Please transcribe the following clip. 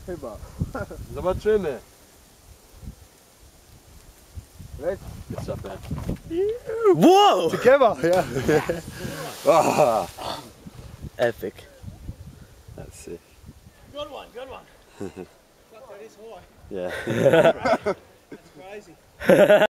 Chyba. Zobaczymy. Leć. It's up there. Whoa! Together, yeah. Ah, Epic. that's sick. Good one, good one. Fuck, that is high. Yeah. That's crazy.